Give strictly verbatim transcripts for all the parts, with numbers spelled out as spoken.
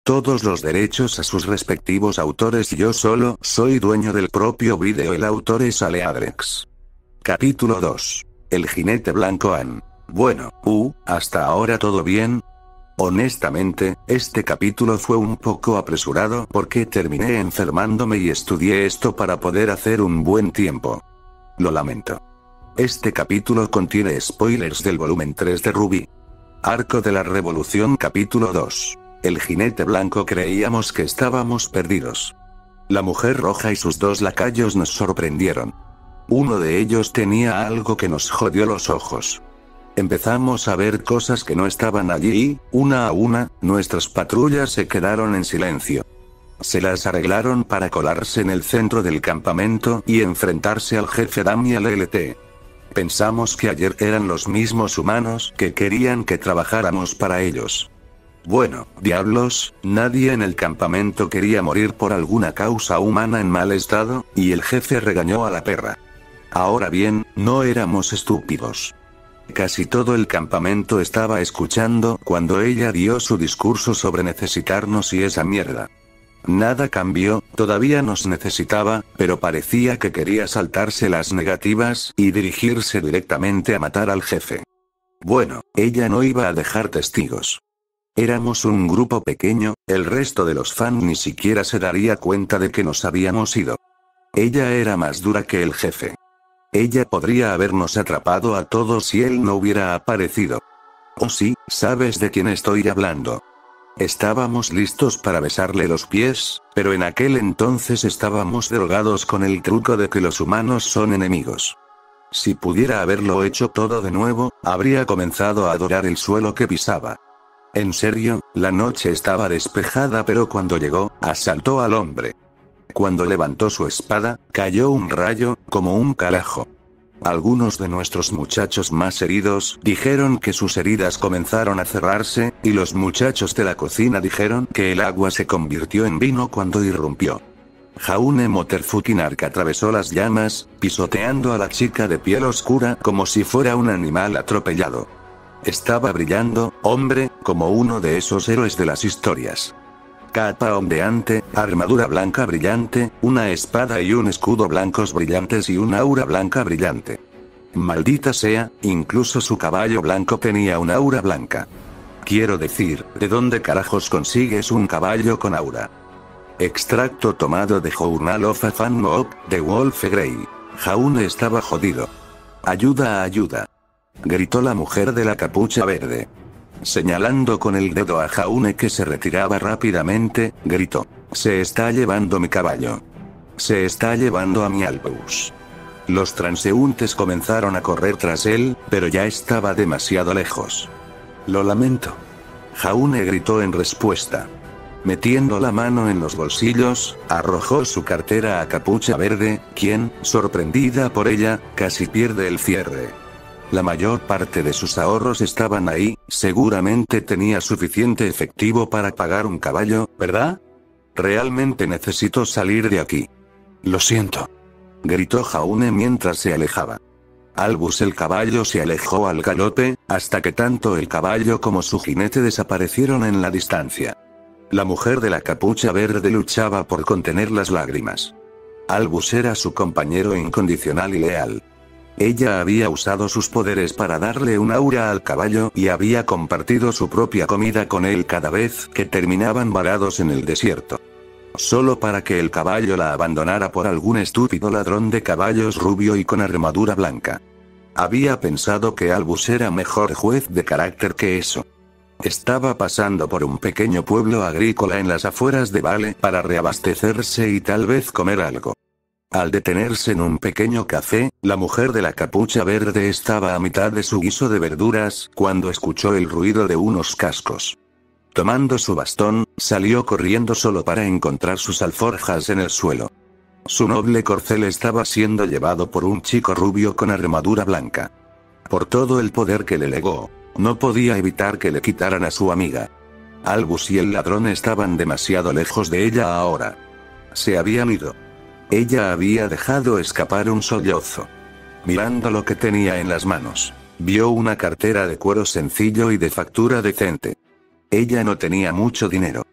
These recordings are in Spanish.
Todos los derechos a sus respectivos autores y yo solo soy dueño del propio vídeo. El autor es Aleadrex. Capítulo dos. El jinete blanco An. Bueno, uh, hasta ahora todo bien. Honestamente, este capítulo fue un poco apresurado porque terminé enfermándome y estudié esto para poder hacer un buen tiempo. Lo lamento. Este capítulo contiene spoilers del volumen tres de Ruby. Arco de la Revolución capítulo dos. El jinete blanco. Creíamos que estábamos perdidos. La mujer roja y sus dos lacayos nos sorprendieron. Uno de ellos tenía algo que nos jodió los ojos. Empezamos a ver cosas que no estaban allí y, una a una, nuestras patrullas se quedaron en silencio. Se las arreglaron para colarse en el centro del campamento y enfrentarse al jefe Dam y al L T. Pensamos que ayer eran los mismos humanos que querían que trabajáramos para ellos. Bueno, diablos, nadie en el campamento quería morir por alguna causa humana en mal estado, y el jefe regañó a la perra. Ahora bien, no éramos estúpidos. Casi todo el campamento estaba escuchando cuando ella dio su discurso sobre necesitarnos y esa mierda. Nada cambió, todavía nos necesitaba, pero parecía que quería saltarse las negativas y dirigirse directamente a matar al jefe. Bueno, ella no iba a dejar testigos. Éramos un grupo pequeño, el resto de los fans ni siquiera se daría cuenta de que nos habíamos ido. Ella era más dura que el jefe. Ella podría habernos atrapado a todos si él no hubiera aparecido. Oh sí, sabes de quién estoy hablando. Estábamos listos para besarle los pies, pero en aquel entonces estábamos drogados con el truco de que los humanos son enemigos. Si pudiera haberlo hecho todo de nuevo, habría comenzado a adorar el suelo que pisaba. En serio, la noche estaba despejada, pero cuando llegó, asaltó al hombre. Cuando levantó su espada, cayó un rayo, como un calajo. Algunos de nuestros muchachos más heridos dijeron que sus heridas comenzaron a cerrarse, y los muchachos de la cocina dijeron que el agua se convirtió en vino cuando irrumpió. Jaune Motorfukinark atravesó las llamas, pisoteando a la chica de piel oscura como si fuera un animal atropellado. Estaba brillando, hombre, como uno de esos héroes de las historias. Capa ondeante, armadura blanca brillante, una espada y un escudo blancos brillantes y una aura blanca brillante. Maldita sea, incluso su caballo blanco tenía una aura blanca. Quiero decir, ¿de dónde carajos consigues un caballo con aura? Extracto tomado de Journal of a Fan Mob, de Wolf Grey. Jaune estaba jodido. Ayuda, ayuda. Gritó la mujer de la capucha verde. Señalando con el dedo a Jaune que se retiraba rápidamente, gritó: se está llevando mi caballo. Se está llevando a mi Albus. Los transeúntes comenzaron a correr tras él, pero ya estaba demasiado lejos. Lo lamento. Jaune gritó en respuesta. Metiendo la mano en los bolsillos, arrojó su cartera a Capucha Verde, quien, sorprendida por ella, casi pierde el cierre. La mayor parte de sus ahorros estaban ahí, seguramente tenía suficiente efectivo para pagar un caballo, ¿verdad? Realmente necesito salir de aquí. Lo siento. Gritó Jaune mientras se alejaba. Albus el caballo se alejó al galope, hasta que tanto el caballo como su jinete desaparecieron en la distancia. La mujer de la capucha verde luchaba por contener las lágrimas. Albus era su compañero incondicional y leal. Ella había usado sus poderes para darle un aura al caballo y había compartido su propia comida con él cada vez que terminaban varados en el desierto. Solo para que el caballo la abandonara por algún estúpido ladrón de caballos rubio y con armadura blanca. Había pensado que Albus era mejor juez de carácter que eso. Estaba pasando por un pequeño pueblo agrícola en las afueras de Vale para reabastecerse y tal vez comer algo. Al detenerse en un pequeño café, la mujer de la capucha verde estaba a mitad de su guiso de verduras cuando escuchó el ruido de unos cascos. Tomando su bastón, salió corriendo solo para encontrar sus alforjas en el suelo. Su noble corcel estaba siendo llevado por un chico rubio con armadura blanca. Por todo el poder que le legó, no podía evitar que le quitaran a su amiga. Albus y el ladrón estaban demasiado lejos de ella ahora. Se habían ido. Ella había dejado escapar un sollozo. Mirando lo que tenía en las manos, vio una cartera de cuero sencillo y de factura decente. Ella no tenía mucho dinero.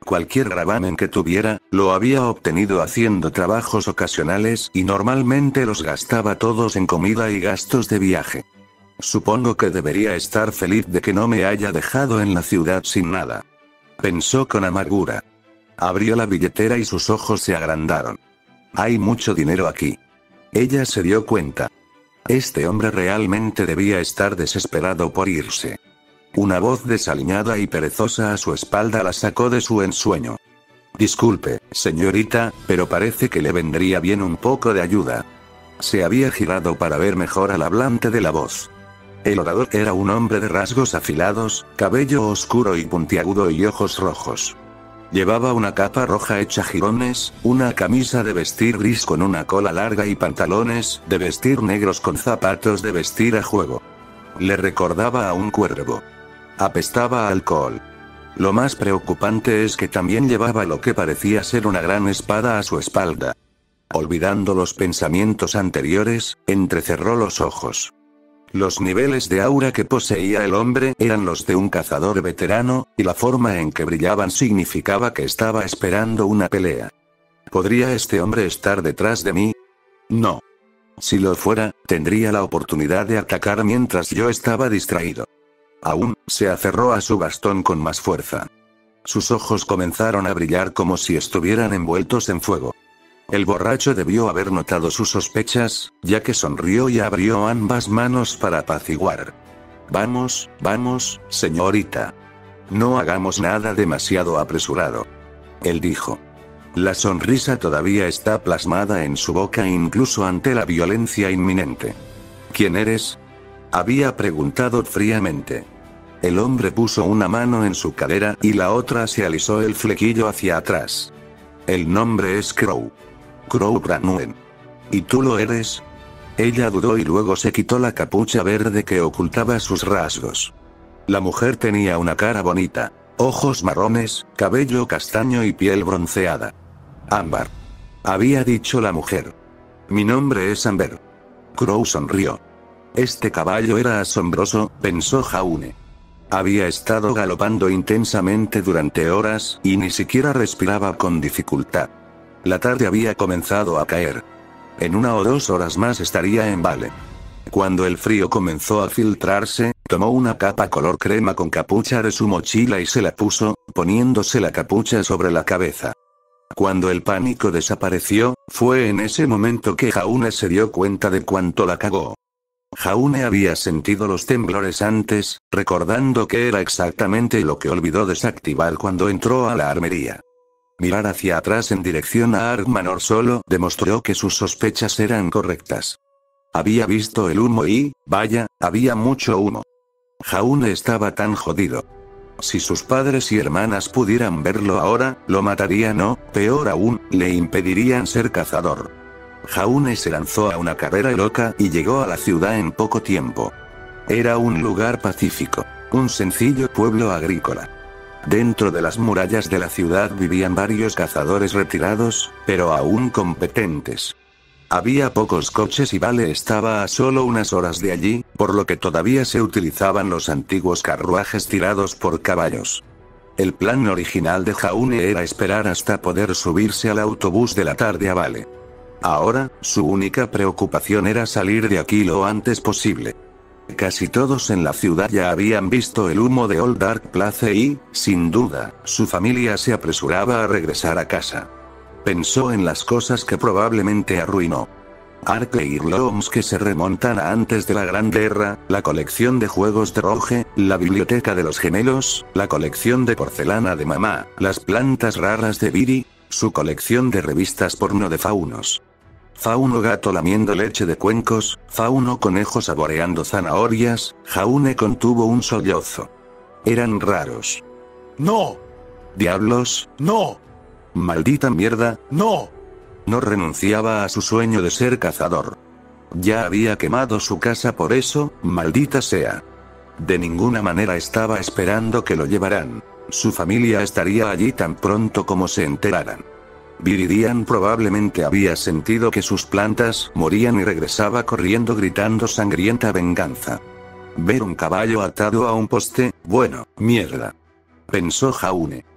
Cualquier gravamen que tuviera, lo había obtenido haciendo trabajos ocasionales y normalmente los gastaba todos en comida y gastos de viaje. Supongo que debería estar feliz de que no me haya dejado en la ciudad sin nada. Pensó con amargura. Abrió la billetera y sus ojos se agrandaron. Hay mucho dinero aquí. Ella se dio cuenta. Este hombre realmente debía estar desesperado por irse. Una voz desaliñada y perezosa a su espalda la sacó de su ensueño. Disculpe, señorita, pero parece que le vendría bien un poco de ayuda. Se había girado para ver mejor al hablante de la voz. El orador era un hombre de rasgos afilados, cabello oscuro y puntiagudo y ojos rojos. Llevaba una capa roja hecha jirones, una camisa de vestir gris con una cola larga y pantalones de vestir negros con zapatos de vestir a juego. Le recordaba a un cuervo. Apestaba a alcohol. Lo más preocupante es que también llevaba lo que parecía ser una gran espada a su espalda. Olvidando los pensamientos anteriores, entrecerró los ojos. Los niveles de aura que poseía el hombre eran los de un cazador veterano, y la forma en que brillaban significaba que estaba esperando una pelea. ¿Podría este hombre estar detrás de mí? No. Si lo fuera, tendría la oportunidad de atacar mientras yo estaba distraído. Aún, se aferró a su bastón con más fuerza. Sus ojos comenzaron a brillar como si estuvieran envueltos en fuego. El borracho debió haber notado sus sospechas, ya que sonrió y abrió ambas manos para apaciguar. Vamos, vamos, señorita. No hagamos nada demasiado apresurado. Él dijo. La sonrisa todavía está plasmada en su boca incluso ante la violencia inminente. ¿Quién eres? Había preguntado fríamente. El hombre puso una mano en su cadera y la otra se alisó el flequillo hacia atrás. El nombre es Crow. Crow Branwen. ¿Y tú lo eres? Ella dudó y luego se quitó la capucha verde que ocultaba sus rasgos. La mujer tenía una cara bonita, ojos marrones, cabello castaño y piel bronceada. Ámbar. Había dicho la mujer. Mi nombre es Amber. Crow sonrió. Este caballo era asombroso, pensó Jaune. Había estado galopando intensamente durante horas, y ni siquiera respiraba con dificultad. La tarde había comenzado a caer. En una o dos horas más estaría en Vale. Cuando el frío comenzó a filtrarse, tomó una capa color crema con capucha de su mochila y se la puso, poniéndose la capucha sobre la cabeza. Cuando el pánico desapareció, fue en ese momento que Jaune se dio cuenta de cuánto la cagó. Jaune había sentido los temblores antes, recordando que era exactamente lo que olvidó desactivar cuando entró a la armería. Mirar hacia atrás en dirección a Argmanor solo demostró que sus sospechas eran correctas. Había visto el humo y, vaya, había mucho humo. Jaune estaba tan jodido. Si sus padres y hermanas pudieran verlo ahora, lo matarían o, peor aún, le impedirían ser cazador. Jaune se lanzó a una carrera loca y llegó a la ciudad en poco tiempo. Era un lugar pacífico, un sencillo pueblo agrícola. Dentro de las murallas de la ciudad vivían varios cazadores retirados, pero aún competentes. Había pocos coches y Vale estaba a solo unas horas de allí, por lo que todavía se utilizaban los antiguos carruajes tirados por caballos. El plan original de Jaune era esperar hasta poder subirse al autobús de la tarde a Vale. Ahora, su única preocupación era salir de aquí lo antes posible. Casi todos en la ciudad ya habían visto el humo de Old Dark Place y, sin duda, su familia se apresuraba a regresar a casa. Pensó en las cosas que probablemente arruinó. Ark y Irlooms que se remontan a antes de la Gran Guerra, la colección de juegos de Roge, la biblioteca de los gemelos, la colección de porcelana de mamá, las plantas raras de Viri, su colección de revistas porno de faunos. Fauno gato lamiendo leche de cuencos, Fauno conejo saboreando zanahorias, Jaune contuvo un sollozo. Eran raros. ¡No! ¡Diablos! ¡No! ¡Maldita mierda! ¡No! No renunciaba a su sueño de ser cazador. Ya había quemado su casa por eso, maldita sea. De ninguna manera estaba esperando que lo llevaran. Su familia estaría allí tan pronto como se enteraran. Viridian probablemente había sentido que sus plantas morían y regresaba corriendo gritando sangrienta venganza. Ver un caballo atado a un poste, bueno, mierda. Pensó Jaune.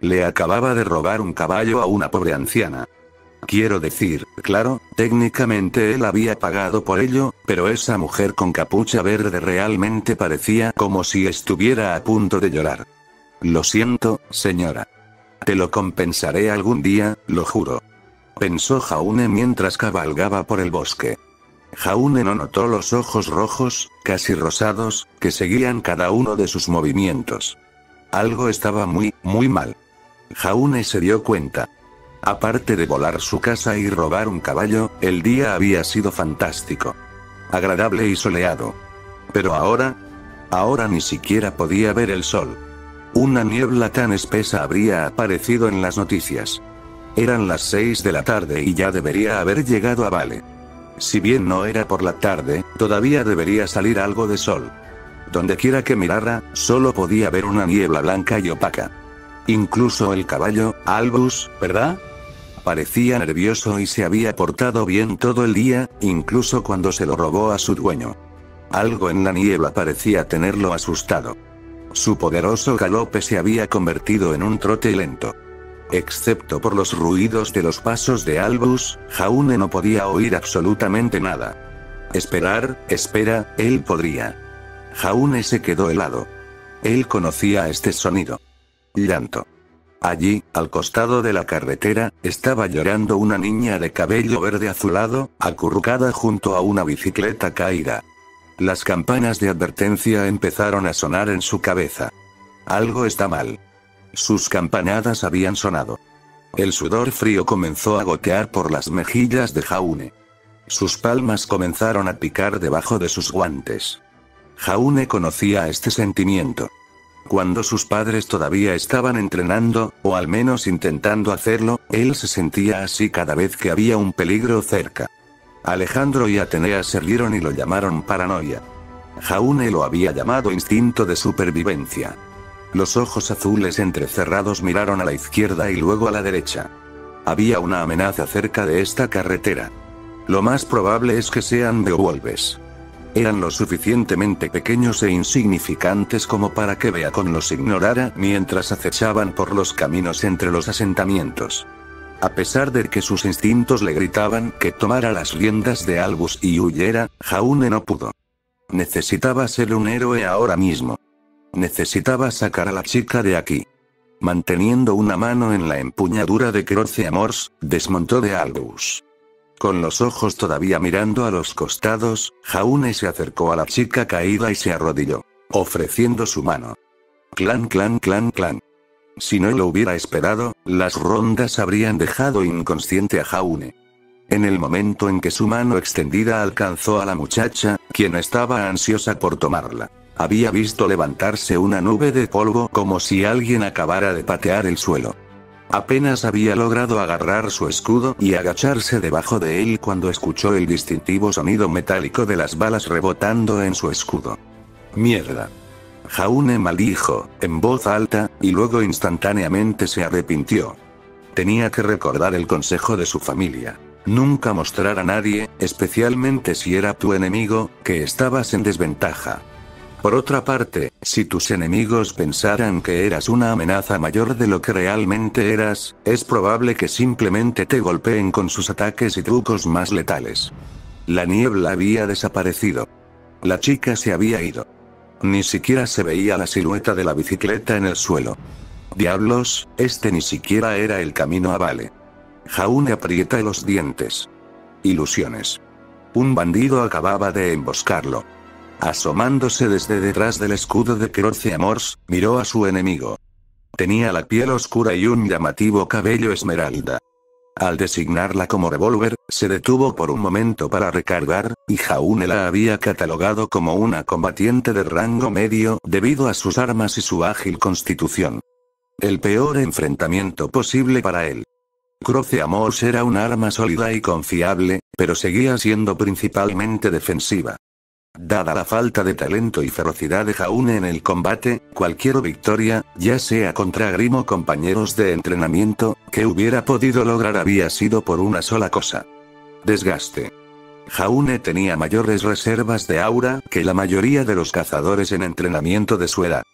Le acababa de robar un caballo a una pobre anciana. Quiero decir, claro, técnicamente él había pagado por ello, pero esa mujer con capucha verde realmente parecía como si estuviera a punto de llorar. Lo siento, señora. Te lo compensaré algún día, lo juro. Pensó Jaune mientras cabalgaba por el bosque. Jaune no notó los ojos rojos, casi rosados, que seguían cada uno de sus movimientos. Algo estaba muy, muy mal. Jaune se dio cuenta. Aparte de volar su casa y robar un caballo, el día había sido fantástico. Agradable y soleado. Pero ahora... Ahora ni siquiera podía ver el sol. Una niebla tan espesa habría aparecido en las noticias. Eran las seis de la tarde y ya debería haber llegado a Vale. Si bien no era por la tarde, todavía debería salir algo de sol. Dondequiera que mirara, solo podía ver una niebla blanca y opaca. Incluso el caballo, Albus, ¿verdad? Parecía nervioso y se había portado bien todo el día, incluso cuando se lo robó a su dueño. Algo en la niebla parecía tenerlo asustado. Su poderoso galope se había convertido en un trote lento. Excepto por los ruidos de los pasos de Albus, Jaune no podía oír absolutamente nada. Esperar, espera, él podría. Jaune se quedó helado. Él conocía este sonido. Llanto. Allí, al costado de la carretera, estaba llorando una niña de cabello verde azulado, acurrucada junto a una bicicleta caída. Las campanas de advertencia empezaron a sonar en su cabeza. Algo está mal. Sus campanadas habían sonado. El sudor frío comenzó a gotear por las mejillas de Jaune. Sus palmas comenzaron a picar debajo de sus guantes. Jaune conocía este sentimiento. Cuando sus padres todavía estaban entrenando, o al menos intentando hacerlo, él se sentía así cada vez que había un peligro cerca. Alejandro y Atenea se rieron y lo llamaron paranoia. Jaune lo había llamado instinto de supervivencia. Los ojos azules entrecerrados miraron a la izquierda y luego a la derecha. Había una amenaza cerca de esta carretera. Lo más probable es que sean Beowulfes. Eran lo suficientemente pequeños e insignificantes como para que Beacon los ignorara mientras acechaban por los caminos entre los asentamientos. A pesar de que sus instintos le gritaban que tomara las riendas de Albus y huyera, Jaune no pudo. Necesitaba ser un héroe ahora mismo. Necesitaba sacar a la chica de aquí. Manteniendo una mano en la empuñadura de Croce Amors, desmontó de Albus. Con los ojos todavía mirando a los costados, Jaune se acercó a la chica caída y se arrodilló, ofreciendo su mano. Clan clan clan clan. Si no lo hubiera esperado, las rondas habrían dejado inconsciente a Jaune. En el momento en que su mano extendida alcanzó a la muchacha, quien estaba ansiosa por tomarla, había visto levantarse una nube de polvo como si alguien acabara de patear el suelo. Apenas había logrado agarrar su escudo y agacharse debajo de él cuando escuchó el distintivo sonido metálico de las balas rebotando en su escudo. ¡Mierda! Jaune maldijo, en voz alta, y luego instantáneamente se arrepintió. Tenía que recordar el consejo de su familia. Nunca mostrar a nadie, especialmente si era tu enemigo, que estabas en desventaja. Por otra parte, si tus enemigos pensaran que eras una amenaza mayor de lo que realmente eras, es probable que simplemente te golpeen con sus ataques y trucos más letales. La niebla había desaparecido. La chica se había ido. Ni siquiera se veía la silueta de la bicicleta en el suelo. Diablos, este ni siquiera era el camino a Vale. Jaune aprieta los dientes. Ilusiones. Un bandido acababa de emboscarlo. Asomándose desde detrás del escudo de Croce Amors, miró a su enemigo. Tenía la piel oscura y un llamativo cabello esmeralda. Al designarla como revólver, se detuvo por un momento para recargar, y Jaune la había catalogado como una combatiente de rango medio debido a sus armas y su ágil constitución. El peor enfrentamiento posible para él. Croce Amors era un arma sólida y confiable, pero seguía siendo principalmente defensiva. Dada la falta de talento y ferocidad de Jaune en el combate, cualquier victoria, ya sea contra Grimm o compañeros de entrenamiento, que hubiera podido lograr había sido por una sola cosa. Desgaste. Jaune tenía mayores reservas de aura que la mayoría de los cazadores en entrenamiento de su edad.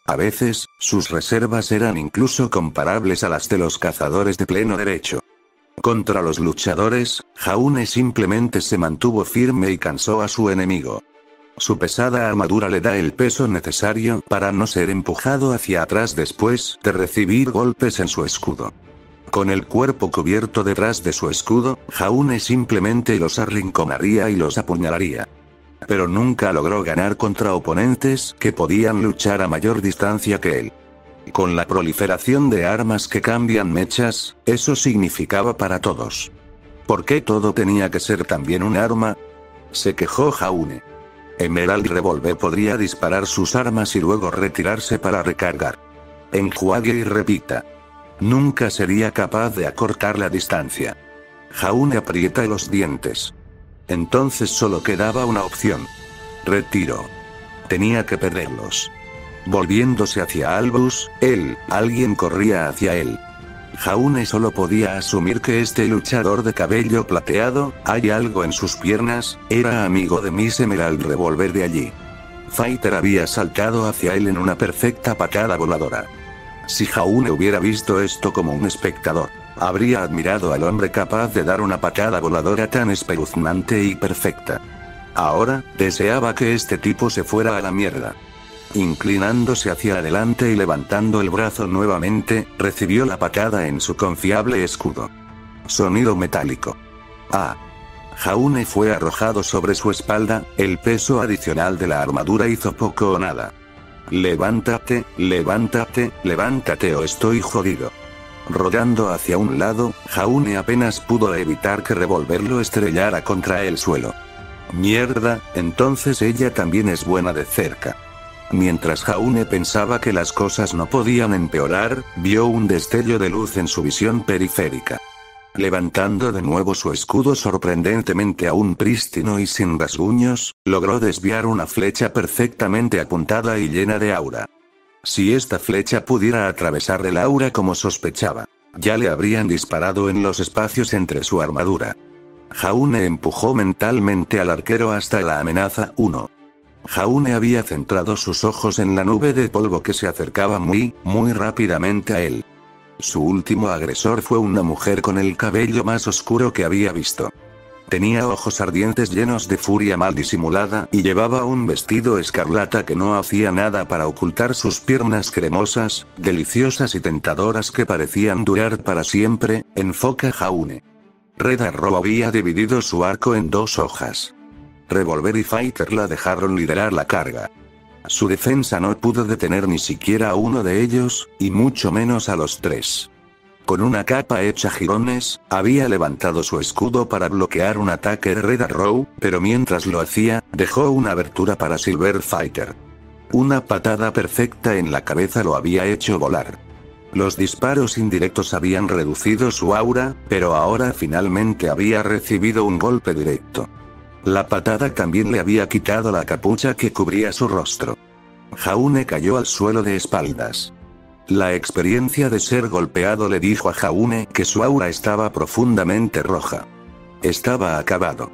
A veces, sus reservas eran incluso comparables a las de los cazadores de pleno derecho. Contra los luchadores, Jaune simplemente se mantuvo firme y cansó a su enemigo. Su pesada armadura le da el peso necesario para no ser empujado hacia atrás después de recibir golpes en su escudo. Con el cuerpo cubierto detrás de su escudo, Jaune simplemente los arrinconaría y los apuñalaría. Pero nunca logró ganar contra oponentes que podían luchar a mayor distancia que él. Con la proliferación de armas que cambian mechas, eso significaba para todos. ¿Por qué todo tenía que ser también un arma? Se quejó Jaune. Emerald Revolver podría disparar sus armas y luego retirarse para recargar. Enjuague y repita. Nunca sería capaz de acortar la distancia. Jaune aprieta los dientes. Entonces solo quedaba una opción. Retiro. Tenía que perderlos. Volviéndose hacia Albus, él, alguien corría hacia él. Jaune solo podía asumir que este luchador de cabello plateado, hay algo en sus piernas, era amigo de Miss Emerald Revolver de allí. Fighter había saltado hacia él en una perfecta patada voladora. Si Jaune hubiera visto esto como un espectador, habría admirado al hombre capaz de dar una patada voladora tan espeluznante y perfecta. Ahora, deseaba que este tipo se fuera a la mierda. Inclinándose hacia adelante y levantando el brazo nuevamente, recibió la patada en su confiable escudo. Sonido metálico. Ah. Jaune fue arrojado sobre su espalda, el peso adicional de la armadura hizo poco o nada. Levántate, levántate, levántate o estoy jodido. Rodando hacia un lado, Jaune apenas pudo evitar que Revolver lo estrellara contra el suelo. Mierda, entonces ella también es buena de cerca. Mientras Jaune pensaba que las cosas no podían empeorar, vio un destello de luz en su visión periférica. Levantando de nuevo su escudo sorprendentemente aún prístino y sin rasguños, logró desviar una flecha perfectamente apuntada y llena de aura. Si esta flecha pudiera atravesar el aura como sospechaba, ya le habrían disparado en los espacios entre su armadura. Jaune empujó mentalmente al arquero hasta la amenaza uno. Jaune había centrado sus ojos en la nube de polvo que se acercaba muy, muy rápidamente a él. Su último agresor fue una mujer con el cabello más oscuro que había visto. Tenía ojos ardientes llenos de furia mal disimulada y llevaba un vestido escarlata que no hacía nada para ocultar sus piernas cremosas, deliciosas y tentadoras que parecían durar para siempre. Enfoca Jaune. Red Arrow había dividido su arco en dos hojas. Revolver y Fighter la dejaron liderar la carga. Su defensa no pudo detener ni siquiera a uno de ellos, y mucho menos a los tres. Con una capa hecha jirones, había levantado su escudo para bloquear un ataque de Red Arrow, pero mientras lo hacía, dejó una abertura para Silver Fighter. Una patada perfecta en la cabeza lo había hecho volar. Los disparos indirectos habían reducido su aura, pero ahora finalmente había recibido un golpe directo. La patada también le había quitado la capucha que cubría su rostro. Jaune cayó al suelo de espaldas. La experiencia de ser golpeado le dijo a Jaune que su aura estaba profundamente roja. Estaba acabado.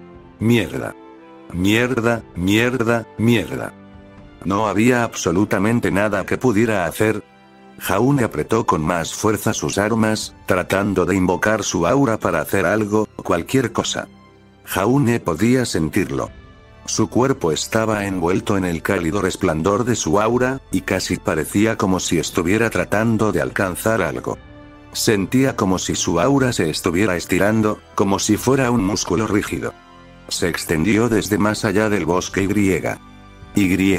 Mierda. Mierda, mierda, mierda. No había absolutamente nada que pudiera hacer. Jaune apretó con más fuerza sus armas, tratando de invocar su aura para hacer algo, cualquier cosa. Jaune podía sentirlo. Su cuerpo estaba envuelto en el cálido resplandor de su aura, y casi parecía como si estuviera tratando de alcanzar algo. Sentía como si su aura se estuviera estirando, como si fuera un músculo rígido. Se extendió desde más allá del bosque Y. Y.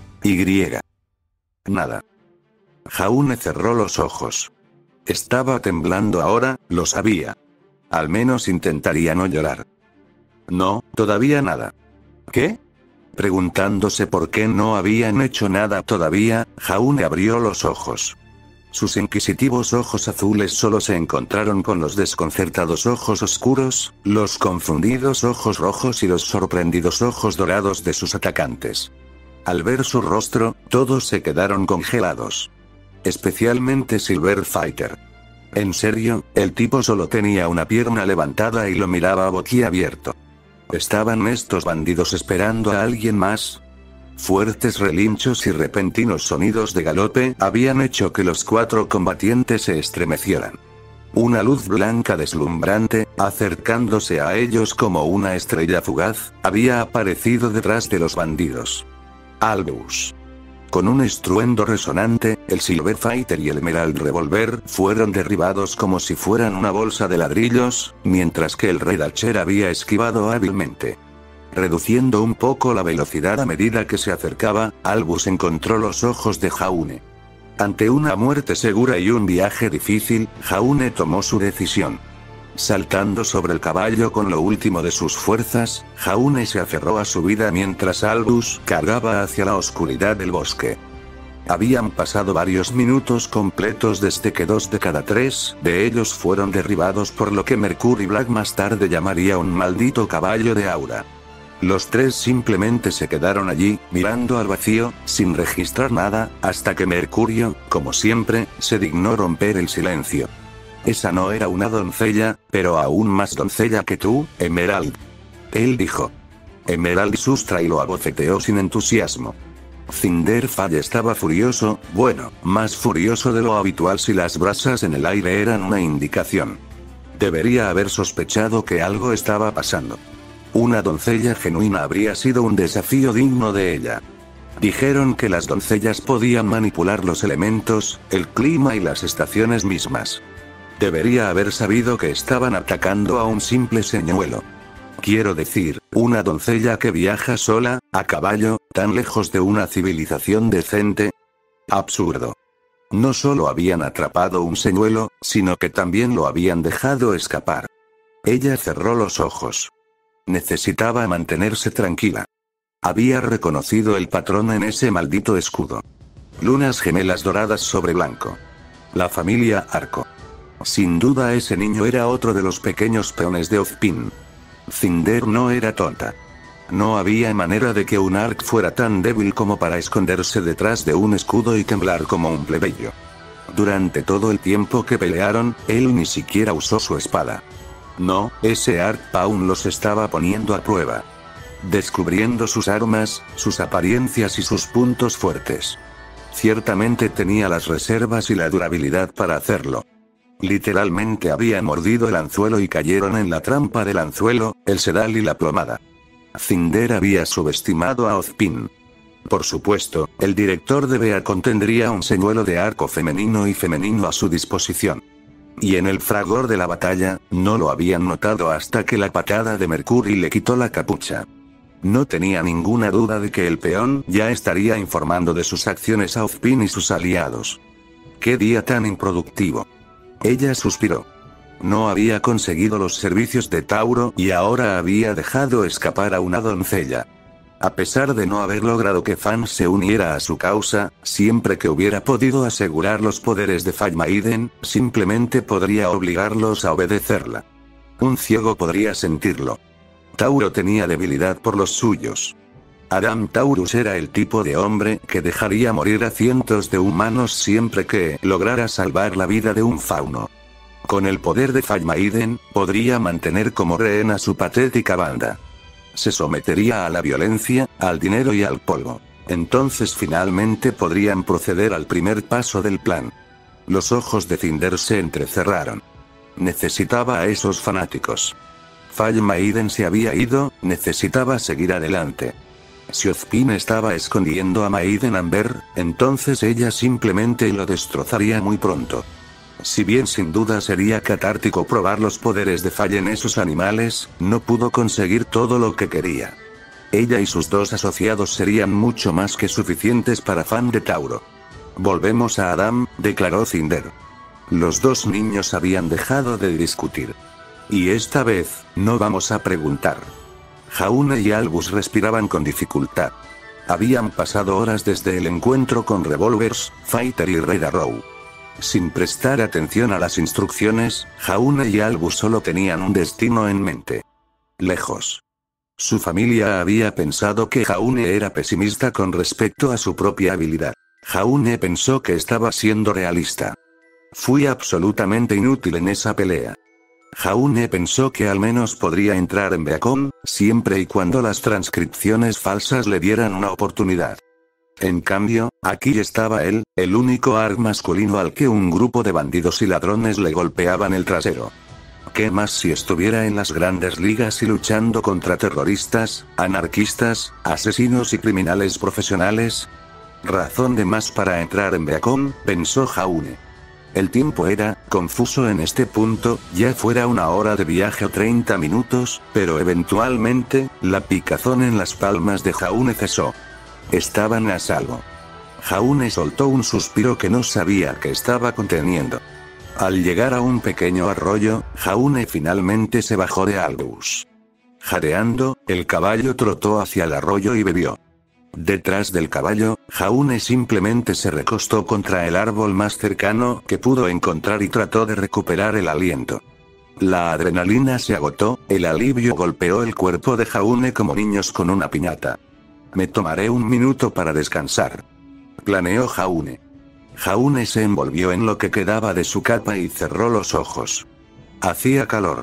Y. Nada. Jaune cerró los ojos. Estaba temblando ahora, lo sabía. Al menos intentaría no llorar. No, todavía nada. ¿Qué? Preguntándose por qué no habían hecho nada todavía, Jaune abrió los ojos. Sus inquisitivos ojos azules solo se encontraron con los desconcertados ojos oscuros, los confundidos ojos rojos y los sorprendidos ojos dorados de sus atacantes. Al ver su rostro, todos se quedaron congelados. Especialmente Silver Fighter. En serio, el tipo solo tenía una pierna levantada y lo miraba boquiabierto. ¿Estaban estos bandidos esperando a alguien más? Fuertes relinchos y repentinos sonidos de galope habían hecho que los cuatro combatientes se estremecieran. Una luz blanca deslumbrante, acercándose a ellos como una estrella fugaz, había aparecido detrás de los bandidos. Albus. Con un estruendo resonante, el Silver Fighter y el Emerald Revolver fueron derribados como si fueran una bolsa de ladrillos, mientras que el Red Archer había esquivado hábilmente. Reduciendo un poco la velocidad a medida que se acercaba, Albus encontró los ojos de Jaune. Ante una muerte segura y un viaje difícil, Jaune tomó su decisión. Saltando sobre el caballo con lo último de sus fuerzas, Jaune se aferró a su vida mientras Albus cargaba hacia la oscuridad del bosque. Habían pasado varios minutos completos desde que dos de cada tres de ellos fueron derribados por lo que Mercury Black más tarde llamaría un maldito caballo de aura. Los tres simplemente se quedaron allí, mirando al vacío, sin registrar nada, hasta que Mercurio, como siempre, se dignó romper el silencio. Esa no era una doncella, pero aún más doncella que tú, Emerald. Él dijo. Emerald sustra y lo abofeteó sin entusiasmo. Cinderfall estaba furioso, bueno, más furioso de lo habitual si las brasas en el aire eran una indicación. Debería haber sospechado que algo estaba pasando. Una doncella genuina habría sido un desafío digno de ella. Dijeron que las doncellas podían manipular los elementos, el clima y las estaciones mismas. Debería haber sabido que estaban atacando a un simple señuelo. Quiero decir, una doncella que viaja sola, a caballo, tan lejos de una civilización decente. Absurdo. No solo habían atrapado un señuelo, sino que también lo habían dejado escapar. Ella cerró los ojos. Necesitaba mantenerse tranquila. Había reconocido el patrón en ese maldito escudo. Lunas gemelas doradas sobre blanco. La familia Arco. Sin duda ese niño era otro de los pequeños peones de Ozpin. Cinder no era tonta. No había manera de que un Ark fuera tan débil como para esconderse detrás de un escudo y temblar como un plebeyo. Durante todo el tiempo que pelearon, él ni siquiera usó su espada. No, ese Ark aún los estaba poniendo a prueba. Descubriendo sus armas, sus apariencias y sus puntos fuertes. Ciertamente tenía las reservas y la durabilidad para hacerlo. Literalmente había mordido el anzuelo y cayeron en la trampa del anzuelo, el sedal y la plomada. Cinder había subestimado a Ozpin. Por supuesto, el director de Beacon tendría un señuelo de arco femenino y femenino a su disposición. Y en el fragor de la batalla, no lo habían notado hasta que la patada de Mercury le quitó la capucha. No tenía ninguna duda de que el peón ya estaría informando de sus acciones a Ozpin y sus aliados. ¡Qué día tan improductivo! Ella suspiró. No había conseguido los servicios de Tauro y ahora había dejado escapar a una doncella. A pesar de no haber logrado que Fan se uniera a su causa, siempre que hubiera podido asegurar los poderes de Fallmaiden, simplemente podría obligarlos a obedecerla. Un ciego podría sentirlo. Tauro tenía debilidad por los suyos. Adam Taurus era el tipo de hombre que dejaría morir a cientos de humanos siempre que lograra salvar la vida de un fauno. Con el poder de Fallmaiden, podría mantener como rehén a su patética banda. Se sometería a la violencia, al dinero y al polvo. Entonces finalmente podrían proceder al primer paso del plan. Los ojos de Cinder se entrecerraron. Necesitaba a esos fanáticos. Fallmaiden se había ido, necesitaba seguir adelante. Si Ozpin estaba escondiendo a Maiden Amber, entonces ella simplemente lo destrozaría muy pronto. Si bien sin duda sería catártico probar los poderes de Fall en esos animales, no pudo conseguir todo lo que quería. Ella y sus dos asociados serían mucho más que suficientes para Fan de Tauro. Volvemos a Adam, declaró Cinder. Los dos niños habían dejado de discutir. Y esta vez, no vamos a preguntar. Jaune y Albus respiraban con dificultad. Habían pasado horas desde el encuentro con Revolvers, Fighter y Red Arrow. Sin prestar atención a las instrucciones, Jaune y Albus solo tenían un destino en mente. Lejos. Su familia había pensado que Jaune era pesimista con respecto a su propia habilidad. Jaune pensó que estaba siendo realista. Fui absolutamente inútil en esa pelea. Jaune pensó que al menos podría entrar en Beacon, siempre y cuando las transcripciones falsas le dieran una oportunidad. En cambio, aquí estaba él, el único Ark masculino al que un grupo de bandidos y ladrones le golpeaban el trasero. ¿Qué más si estuviera en las grandes ligas y luchando contra terroristas, anarquistas, asesinos y criminales profesionales? Razón de más para entrar en Beacon, pensó Jaune. El tiempo era confuso en este punto, ya fuera una hora de viaje o treinta minutos, pero eventualmente, la picazón en las palmas de Jaune cesó. Estaban a salvo. Jaune soltó un suspiro que no sabía que estaba conteniendo. Al llegar a un pequeño arroyo, Jaune finalmente se bajó de Albus. Jadeando, el caballo trotó hacia el arroyo y bebió. Detrás del caballo, Jaune simplemente se recostó contra el árbol más cercano que pudo encontrar y trató de recuperar el aliento. La adrenalina se agotó, el alivio golpeó el cuerpo de Jaune como niños con una piñata. Me tomaré un minuto para descansar, planeó Jaune. Jaune se envolvió en lo que quedaba de su capa y cerró los ojos. Hacía calor.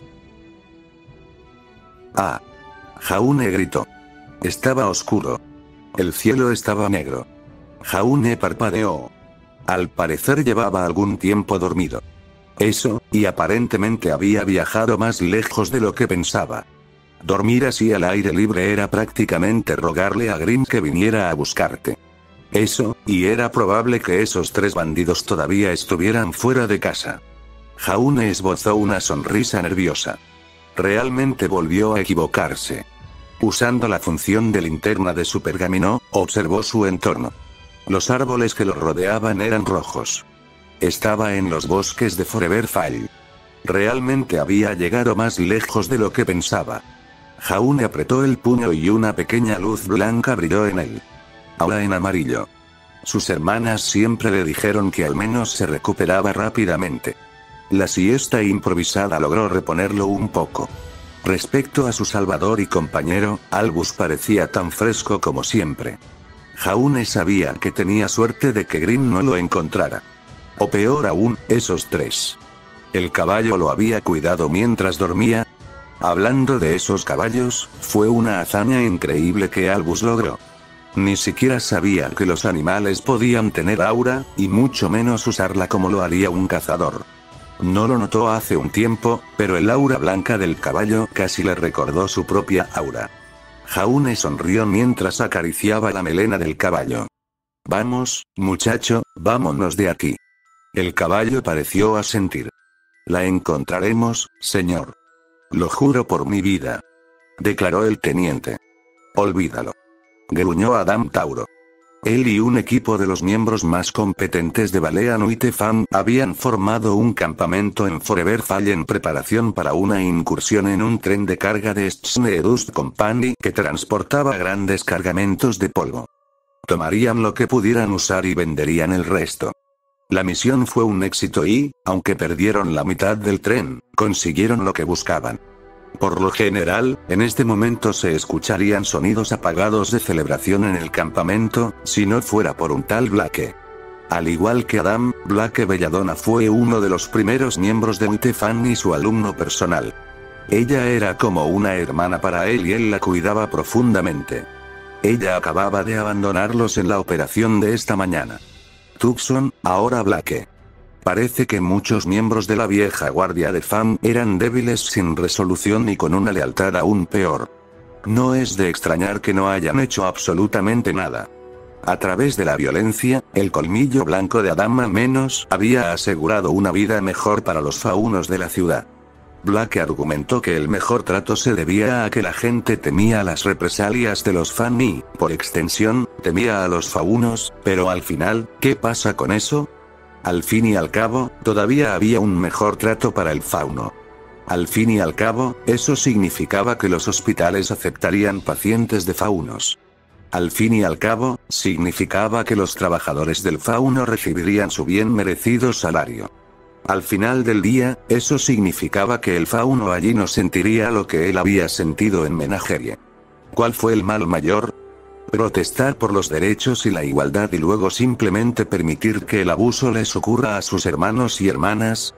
¡Ah! Jaune gritó. Estaba oscuro. El cielo estaba negro. Jaune parpadeó. Al parecer llevaba algún tiempo dormido. Eso, y aparentemente había viajado más lejos de lo que pensaba. Dormir así al aire libre era prácticamente rogarle a Grimm que viniera a buscarte. Eso, y era probable que esos tres bandidos todavía estuvieran fuera de casa. Jaune esbozó una sonrisa nerviosa. Realmente volvió a equivocarse. Usando la función de linterna de su pergamino, observó su entorno. Los árboles que lo rodeaban eran rojos. Estaba en los bosques de Forever Fall. Realmente había llegado más lejos de lo que pensaba. Jaune apretó el puño y una pequeña luz blanca brilló en él. Ahora en amarillo. Sus hermanas siempre le dijeron que al menos se recuperaba rápidamente. La siesta improvisada logró reponerlo un poco. Respecto a su salvador y compañero, Albus parecía tan fresco como siempre. Jaune sabía que tenía suerte de que Grimm no lo encontrara. O peor aún, esos tres. El caballo lo había cuidado mientras dormía. Hablando de esos caballos, fue una hazaña increíble que Albus logró. Ni siquiera sabía que los animales podían tener aura, y mucho menos usarla como lo haría un cazador. No lo notó hace un tiempo, pero el aura blanca del caballo casi le recordó su propia aura. Jaune sonrió mientras acariciaba la melena del caballo. Vamos, muchacho, vámonos de aquí. El caballo pareció asentir. La encontraremos, señor. Lo juro por mi vida, declaró el teniente. Olvídalo, gruñó Adam Tauro. Él y un equipo de los miembros más competentes de Balea Nuite Fan habían formado un campamento en Forever Fall en preparación para una incursión en un tren de carga de Schneedust Company que transportaba grandes cargamentos de polvo. Tomarían lo que pudieran usar y venderían el resto. La misión fue un éxito y, aunque perdieron la mitad del tren, consiguieron lo que buscaban. Por lo general, en este momento se escucharían sonidos apagados de celebración en el campamento, si no fuera por un tal Blake. Al igual que Adam, Blake Belladonna fue uno de los primeros miembros de Nuite Fan y su alumno personal. Ella era como una hermana para él y él la cuidaba profundamente. Ella acababa de abandonarlos en la operación de esta mañana. Tucson, ahora Blake. Parece que muchos miembros de la vieja guardia de Fan eran débiles sin resolución y con una lealtad aún peor. No es de extrañar que no hayan hecho absolutamente nada. A través de la violencia, el colmillo blanco de Adam al menos había asegurado una vida mejor para los faunos de la ciudad. Blake argumentó que el mejor trato se debía a que la gente temía las represalias de los Fan y, por extensión, temía a los faunos, pero al final, ¿qué pasa con eso? Al fin y al cabo, todavía había un mejor trato para el fauno. Al fin y al cabo, eso significaba que los hospitales aceptarían pacientes de faunos. Al fin y al cabo, significaba que los trabajadores del fauno recibirían su bien merecido salario. Al final del día, eso significaba que el fauno allí no sentiría lo que él había sentido en Menagerie. ¿Cuál fue el mal mayor? Protestar por los derechos y la igualdad y luego simplemente permitir que el abuso les ocurra a sus hermanos y hermanas.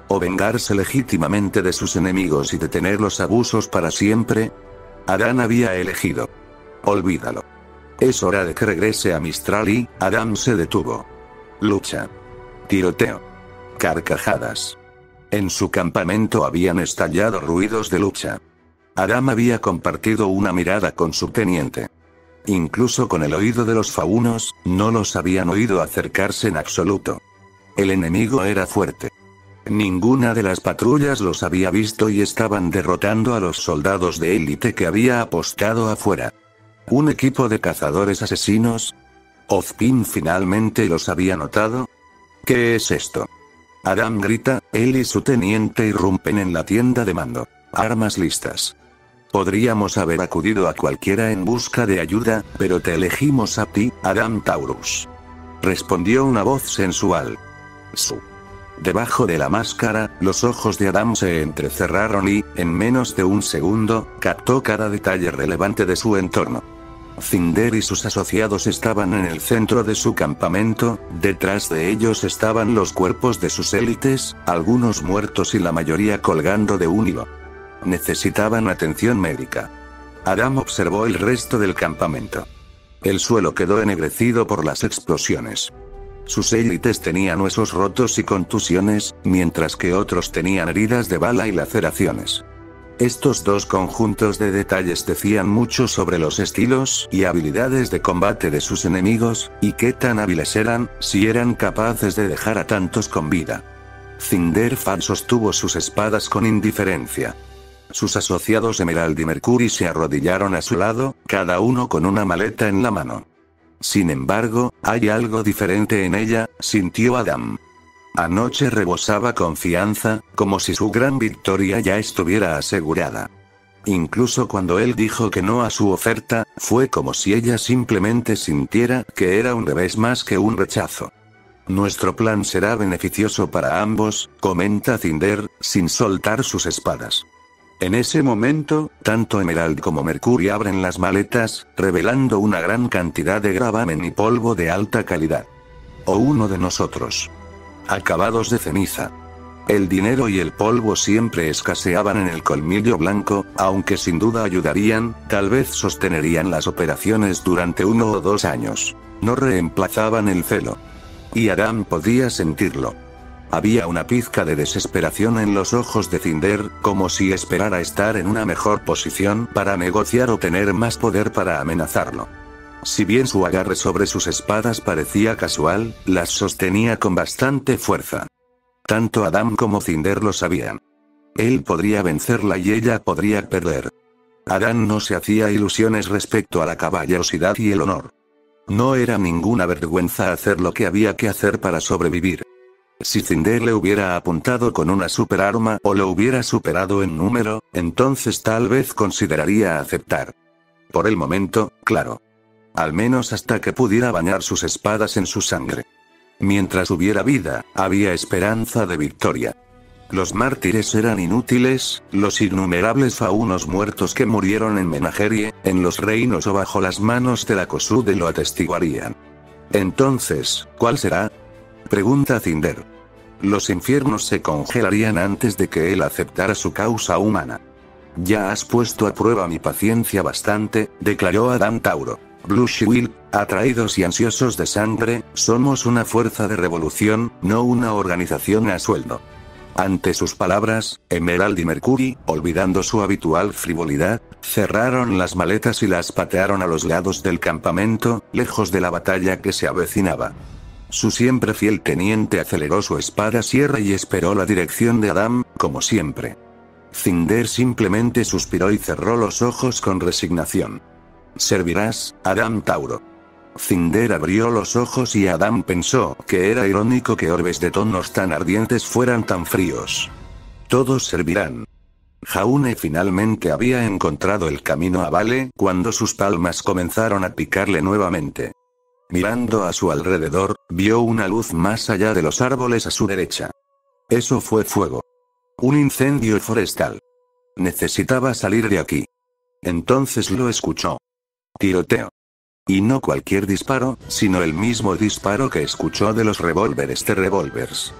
¿O vengarse legítimamente de sus enemigos y detener los abusos para siempre? Adán había elegido. Olvídalo. Es hora de que regrese a Mistral y, Adam se detuvo. Lucha. Tiroteo. Carcajadas. En su campamento habían estallado ruidos de lucha. Adam había compartido una mirada con su teniente. Incluso con el oído de los faunos, no los habían oído acercarse en absoluto. El enemigo era fuerte. Ninguna de las patrullas los había visto y estaban derrotando a los soldados de élite que había apostado afuera. ¿Un equipo de cazadores asesinos? ¿Ozpin finalmente los había notado? ¿Qué es esto? Adam grita, él y su teniente irrumpen en la tienda de mando. Armas listas. Podríamos haber acudido a cualquiera en busca de ayuda, pero te elegimos a ti, Adam Taurus. Respondió una voz sensual. Su. Debajo de la máscara, los ojos de Adam se entrecerraron y, en menos de un segundo, captó cada detalle relevante de su entorno. Cinder y sus asociados estaban en el centro de su campamento, detrás de ellos estaban los cuerpos de sus élites, algunos muertos y la mayoría colgando de un hilo. Necesitaban atención médica. Adam observó el resto del campamento. El suelo quedó ennegrecido por las explosiones. Sus élites tenían huesos rotos y contusiones, mientras que otros tenían heridas de bala y laceraciones. Estos dos conjuntos de detalles decían mucho sobre los estilos y habilidades de combate de sus enemigos, y qué tan hábiles eran, si eran capaces de dejar a tantos con vida. Cinderfad sostuvo sus espadas con indiferencia. Sus asociados Emerald y Mercury se arrodillaron a su lado, cada uno con una maleta en la mano. Sin embargo, hay algo diferente en ella, sintió Adam. Anoche rebosaba confianza, como si su gran victoria ya estuviera asegurada. Incluso cuando él dijo que no a su oferta, fue como si ella simplemente sintiera que era un revés más que un rechazo. Nuestro plan será beneficioso para ambos, comenta Cinder, sin soltar sus espadas. En ese momento, tanto Emerald como Mercury abren las maletas, revelando una gran cantidad de gravamen y polvo de alta calidad. O uno de nosotros. Acabados de ceniza. El dinero y el polvo siempre escaseaban en el colmillo blanco, aunque sin duda ayudarían, tal vez sostenerían las operaciones durante uno o dos años. No reemplazaban el celo. Y Adam podía sentirlo. Había una pizca de desesperación en los ojos de Cinder, como si esperara estar en una mejor posición para negociar o tener más poder para amenazarlo. Si bien su agarre sobre sus espadas parecía casual, las sostenía con bastante fuerza. Tanto Adam como Cinder lo sabían. Él podría vencerla y ella podría perder. Adam no se hacía ilusiones respecto a la caballerosidad y el honor. No era ninguna vergüenza hacer lo que había que hacer para sobrevivir. Si Cinder le hubiera apuntado con una superarma o lo hubiera superado en número, entonces tal vez consideraría aceptar. Por el momento, claro. Al menos hasta que pudiera bañar sus espadas en su sangre. Mientras hubiera vida, había esperanza de victoria. Los mártires eran inútiles, los innumerables faunos muertos que murieron en Menagerie, en los reinos o bajo las manos de la Kosude lo atestiguarían. Entonces, ¿cuál será? Pregunta Cinder. Los infiernos se congelarían antes de que él aceptara su causa humana. Ya has puesto a prueba mi paciencia bastante, declaró Adam Tauro. Blue Shield, atraídos y ansiosos de sangre, somos una fuerza de revolución, no una organización a sueldo. Ante sus palabras, Emerald y Mercury, olvidando su habitual frivolidad, cerraron las maletas y las patearon a los lados del campamento, lejos de la batalla que se avecinaba. Su siempre fiel teniente aceleró su espada sierra y esperó la dirección de Adam, como siempre. Cinder simplemente suspiró y cerró los ojos con resignación. Servirás, Adam Tauro. Cinder abrió los ojos y Adam pensó que era irónico que orbes de tonos tan ardientes fueran tan fríos. Todos servirán. Jaune finalmente había encontrado el camino a Vale cuando sus palmas comenzaron a picarle nuevamente. Mirando a su alrededor, vio una luz más allá de los árboles a su derecha. Eso fue fuego. Un incendio forestal. Necesitaba salir de aquí. Entonces lo escuchó. Tiroteo. Y no cualquier disparo, sino el mismo disparo que escuchó de los revólveres de revólveres.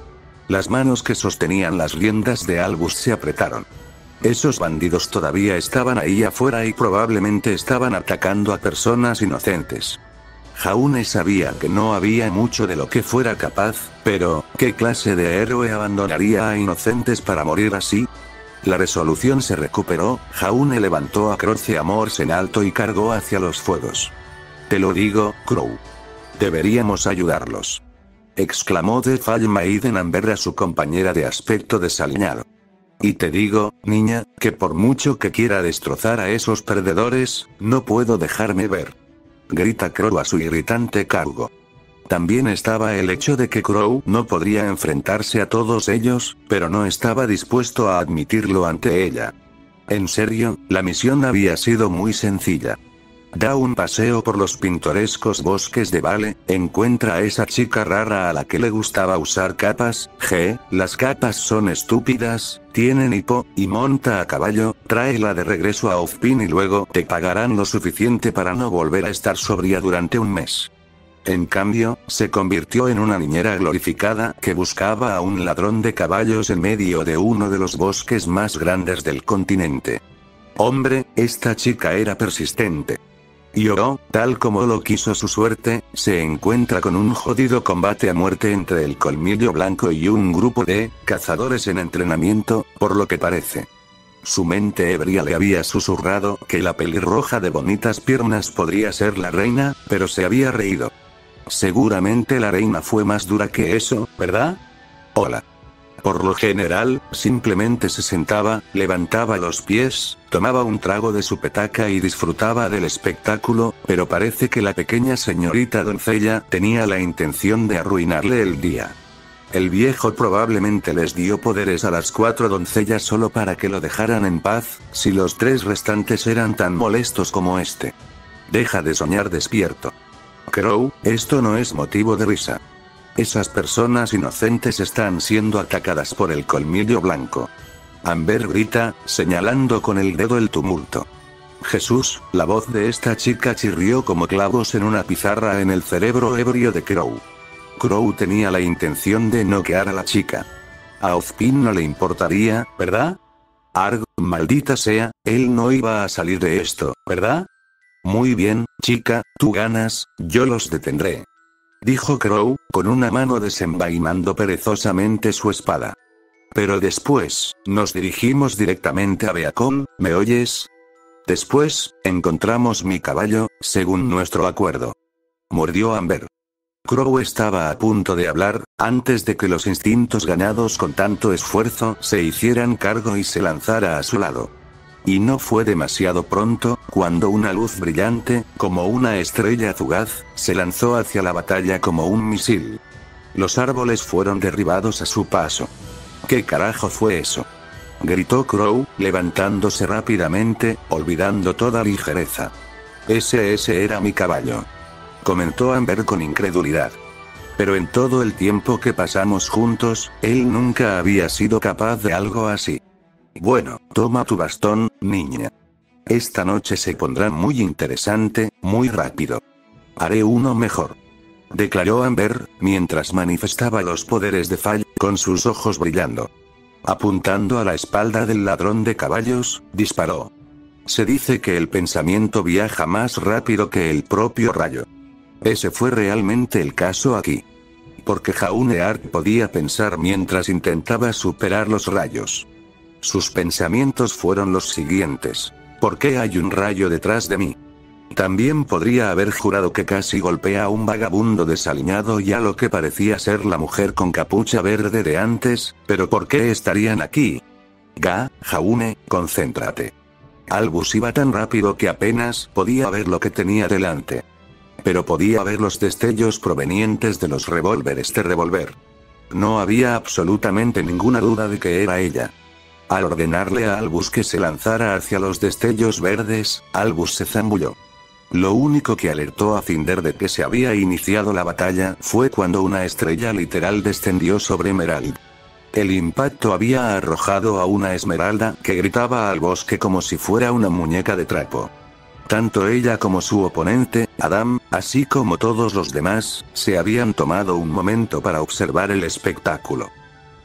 Las manos que sostenían las riendas de Albus se apretaron. Esos bandidos todavía estaban ahí afuera y probablemente estaban atacando a personas inocentes. Jaune sabía que no había mucho de lo que fuera capaz, pero, ¿qué clase de héroe abandonaría a inocentes para morir así? La resolución se recuperó, Jaune levantó a Croce Amors en alto y cargó hacia los fuegos. Te lo digo, Crow. Deberíamos ayudarlos. Exclamó de Maiden Amber a su compañera de aspecto desaliñado. Y te digo, niña, que por mucho que quiera destrozar a esos perdedores, no puedo dejarme ver. Grita Crow a su irritante cargo. También estaba el hecho de que Crow no podría enfrentarse a todos ellos, pero no estaba dispuesto a admitirlo ante ella. En serio, la misión había sido muy sencilla. Da un paseo por los pintorescos bosques de Vale, encuentra a esa chica rara a la que le gustaba usar capas, G, las capas son estúpidas, tienen hipo, y monta a caballo, tráela de regreso a Ozpin y luego te pagarán lo suficiente para no volver a estar sobria durante un mes. En cambio, se convirtió en una niñera glorificada que buscaba a un ladrón de caballos en medio de uno de los bosques más grandes del continente. Hombre, esta chica era persistente. Y oh, tal como lo quiso su suerte, se encuentra con un jodido combate a muerte entre el Colmillo Blanco y un grupo de cazadores en entrenamiento, por lo que parece. Su mente ebria le había susurrado que la pelirroja de bonitas piernas podría ser la reina, pero se había reído. Seguramente la reina fue más dura que eso, ¿verdad? Hola. Por lo general, simplemente se sentaba, levantaba los pies, tomaba un trago de su petaca y disfrutaba del espectáculo, pero parece que la pequeña señorita doncella tenía la intención de arruinarle el día. El viejo probablemente les dio poderes a las cuatro doncellas solo para que lo dejaran en paz, si los tres restantes eran tan molestos como este. Deja de soñar despierto. Crow, esto no es motivo de risa. Esas personas inocentes están siendo atacadas por el Colmillo Blanco. Amber grita, señalando con el dedo el tumulto. Jesús, la voz de esta chica chirrió como clavos en una pizarra en el cerebro ebrio de Crow. Crow tenía la intención de noquear a la chica. A Ozpin no le importaría, ¿verdad? Arg, maldita sea, él no iba a salir de esto, ¿verdad? Muy bien, chica, tú ganas, yo los detendré. Dijo Crow, con una mano desenvainando perezosamente su espada. Pero después, nos dirigimos directamente a Beacon, ¿me oyes? Después, encontramos mi caballo, según nuestro acuerdo. Mordió Amber. Crow estaba a punto de hablar, antes de que los instintos ganados con tanto esfuerzo se hicieran cargo y se lanzara a su lado. Y no fue demasiado pronto, cuando una luz brillante, como una estrella fugaz, se lanzó hacia la batalla como un misil. Los árboles fueron derribados a su paso. ¿Qué carajo fue eso? Gritó Crow, levantándose rápidamente, olvidando toda ligereza. Ese ese era mi caballo. Comentó Amber con incredulidad. Pero en todo el tiempo que pasamos juntos, él nunca había sido capaz de algo así. Bueno, toma tu bastón, niña. Esta noche se pondrá muy interesante, muy rápido. Haré uno mejor. Declaró Amber, mientras manifestaba los poderes de Fall, con sus ojos brillando. Apuntando a la espalda del ladrón de caballos, disparó. Se dice que el pensamiento viaja más rápido que el propio rayo. Ese fue realmente el caso aquí. Porque Jaune Ark podía pensar mientras intentaba superar los rayos. Sus pensamientos fueron los siguientes. ¿Por qué hay un rayo detrás de mí? También podría haber jurado que casi golpea a un vagabundo desaliñado y a lo que parecía ser la mujer con capucha verde de antes, pero ¿por qué estarían aquí? Ga, Jaune, concéntrate. Albus iba tan rápido que apenas podía ver lo que tenía delante. Pero podía ver los destellos provenientes de los revólveres de revólver. No había absolutamente ninguna duda de que era ella. Al ordenarle a Albus que se lanzara hacia los destellos verdes, Albus se zambulló. Lo único que alertó a Cinder de que se había iniciado la batalla fue cuando una estrella literal descendió sobre Emerald. El impacto había arrojado a una esmeralda que gritaba al bosque como si fuera una muñeca de trapo. Tanto ella como su oponente, Adam, así como todos los demás, se habían tomado un momento para observar el espectáculo.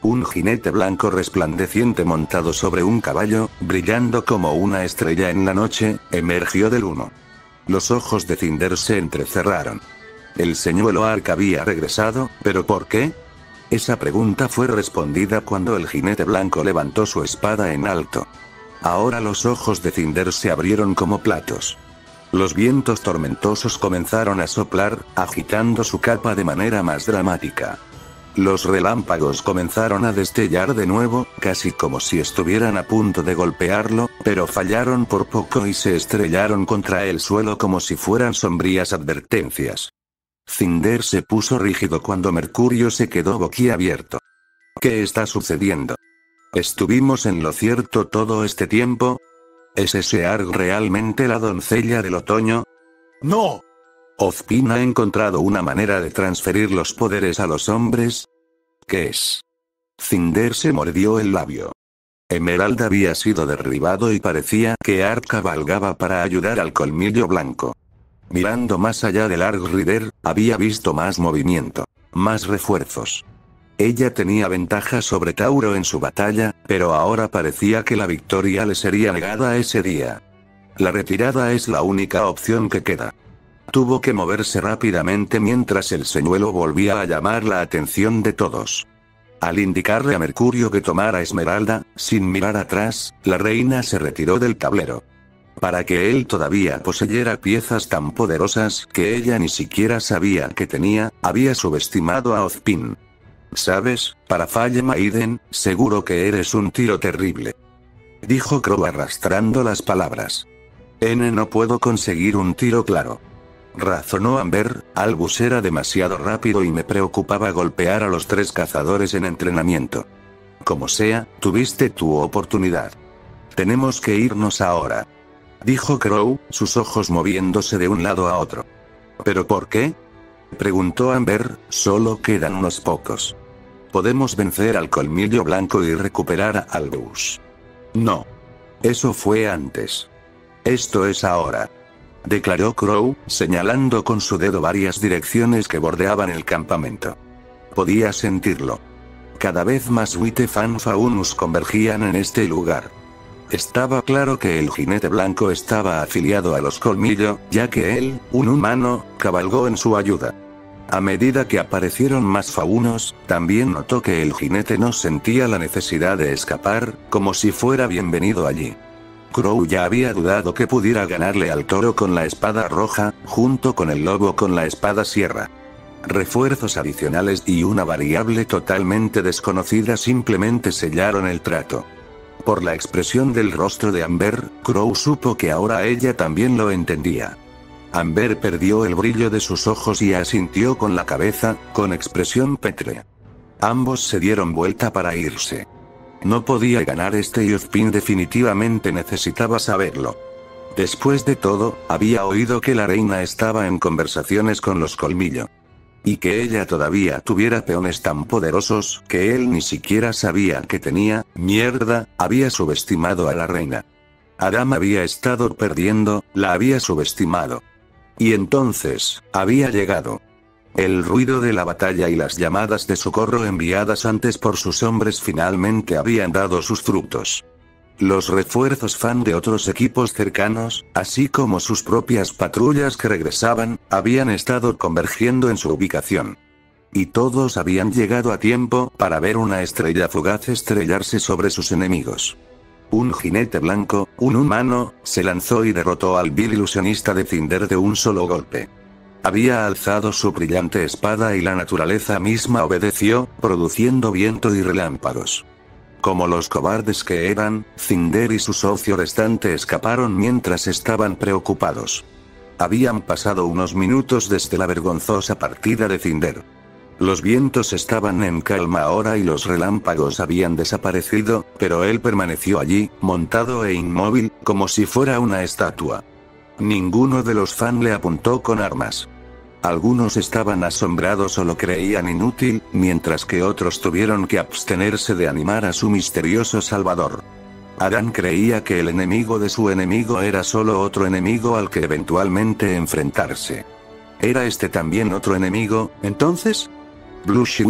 Un jinete blanco resplandeciente montado sobre un caballo, brillando como una estrella en la noche, emergió del humo. Los ojos de Cinder se entrecerraron. El señuelo Ark había regresado, ¿pero por qué? Esa pregunta fue respondida cuando el jinete blanco levantó su espada en alto. Ahora los ojos de Cinder se abrieron como platos. Los vientos tormentosos comenzaron a soplar, agitando su capa de manera más dramática. Los relámpagos comenzaron a destellar de nuevo, casi como si estuvieran a punto de golpearlo, pero fallaron por poco y se estrellaron contra el suelo como si fueran sombrías advertencias. Cinder se puso rígido cuando Mercurio se quedó boquiabierto. ¿Qué está sucediendo? ¿Estuvimos en lo cierto todo este tiempo? ¿Es ese Ark realmente la doncella del otoño? ¡No! ¿Ozpin ha encontrado una manera de transferir los poderes a los hombres? ¿Qué es? Cinder se mordió el labio. Emerald había sido derribado y parecía que Ark cabalgaba para ayudar al colmillo blanco. Mirando más allá del Ark Rider, había visto más movimiento, más refuerzos. Ella tenía ventaja sobre Tauro en su batalla, pero ahora parecía que la victoria le sería negada ese día. La retirada es la única opción que queda. Tuvo que moverse rápidamente mientras el señuelo volvía a llamar la atención de todos. Al indicarle a Mercurio que tomara Esmeralda, sin mirar atrás, la reina se retiró del tablero. Para que él todavía poseyera piezas tan poderosas que ella ni siquiera sabía que tenía, había subestimado a Ozpin. ¿Sabes, para Falle Maiden, seguro que eres un tiro terrible? Dijo Crow arrastrando las palabras. N no puedo conseguir un tiro claro. Razonó Amber, Albus era demasiado rápido y me preocupaba golpear a los tres cazadores en entrenamiento. Como sea, tuviste tu oportunidad. Tenemos que irnos ahora. Dijo Crow, sus ojos moviéndose de un lado a otro. ¿Pero por qué? Preguntó Amber, solo quedan unos pocos. Podemos vencer al colmillo blanco y recuperar a Albus. No. Eso fue antes. Esto es ahora. Declaró Crow, señalando con su dedo varias direcciones que bordeaban el campamento. Podía sentirlo. Cada vez más Wite Fanfaunus convergían en este lugar. Estaba claro que el jinete blanco estaba afiliado a los colmillo, ya que él, un humano, cabalgó en su ayuda. A medida que aparecieron más faunos, también notó que el jinete no sentía la necesidad de escapar, como si fuera bienvenido allí. Crow ya había dudado que pudiera ganarle al toro con la espada roja, junto con el lobo con la espada sierra. Refuerzos adicionales y una variable totalmente desconocida simplemente sellaron el trato. Por la expresión del rostro de Amber, Crow supo que ahora ella también lo entendía. Amber perdió el brillo de sus ojos y asintió con la cabeza, con expresión pétrea. Ambos se dieron vuelta para irse. No podía ganar este y Ozpin definitivamente necesitaba saberlo. Después de todo, había oído que la reina estaba en conversaciones con los colmillo. Y que ella todavía tuviera peones tan poderosos que él ni siquiera sabía que tenía. Mierda, había subestimado a la reina. Adam había estado perdiendo, la había subestimado. Y entonces, había llegado. El ruido de la batalla y las llamadas de socorro enviadas antes por sus hombres finalmente habían dado sus frutos. Los refuerzos fan de otros equipos cercanos, así como sus propias patrullas que regresaban, habían estado convergiendo en su ubicación. Y todos habían llegado a tiempo para ver una estrella fugaz estrellarse sobre sus enemigos. Un jinete blanco, un humano, se lanzó y derrotó al vil ilusionista de Cinder de un solo golpe. Había alzado su brillante espada y la naturaleza misma obedeció, produciendo viento y relámpagos. Como los cobardes que eran, Cinder y su socio restante escaparon mientras estaban preocupados. Habían pasado unos minutos desde la vergonzosa partida de Cinder. Los vientos estaban en calma ahora y los relámpagos habían desaparecido, pero él permaneció allí, montado e inmóvil, como si fuera una estatua. Ninguno de los fan le apuntó con armas. Algunos estaban asombrados o lo creían inútil, mientras que otros tuvieron que abstenerse de animar a su misterioso salvador. Adán creía que el enemigo de su enemigo era solo otro enemigo al que eventualmente enfrentarse. ¿Era este también otro enemigo, entonces? Blue Shield,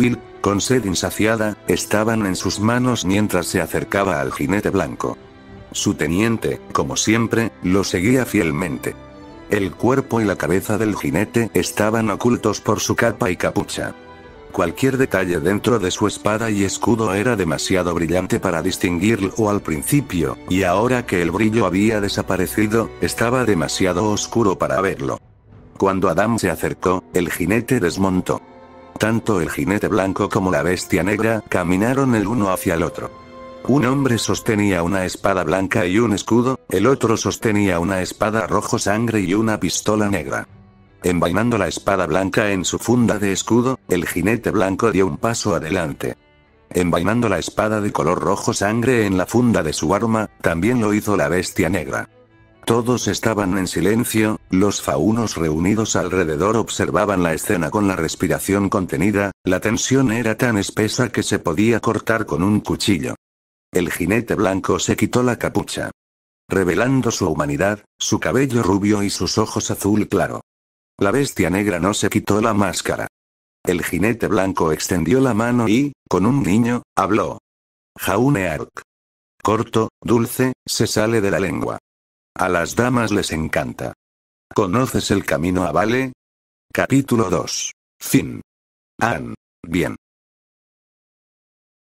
con sed insaciada, estaban en sus manos mientras se acercaba al jinete blanco. Su teniente, como siempre, lo seguía fielmente. El cuerpo y la cabeza del jinete estaban ocultos por su capa y capucha. Cualquier detalle dentro de su espada y escudo era demasiado brillante para distinguirlo al principio, y ahora que el brillo había desaparecido, estaba demasiado oscuro para verlo. Cuando Adam se acercó, el jinete desmontó. Tanto el jinete blanco como la bestia negra caminaron el uno hacia el otro. Un hombre sostenía una espada blanca y un escudo, el otro sostenía una espada rojo sangre y una pistola negra. Envainando la espada blanca en su funda de escudo, el jinete blanco dio un paso adelante. Envainando la espada de color rojo sangre en la funda de su arma, también lo hizo la bestia negra. Todos estaban en silencio, los faunos reunidos alrededor observaban la escena con la respiración contenida, la tensión era tan espesa que se podía cortar con un cuchillo. El jinete blanco se quitó la capucha, revelando su humanidad, su cabello rubio y sus ojos azul claro. La bestia negra no se quitó la máscara. El jinete blanco extendió la mano y, con un niño, habló. Jauneark. Corto, dulce, se sale de la lengua. A las damas les encanta. ¿Conoces el camino a Vale? Capítulo dos. Fin. Ann. Bien.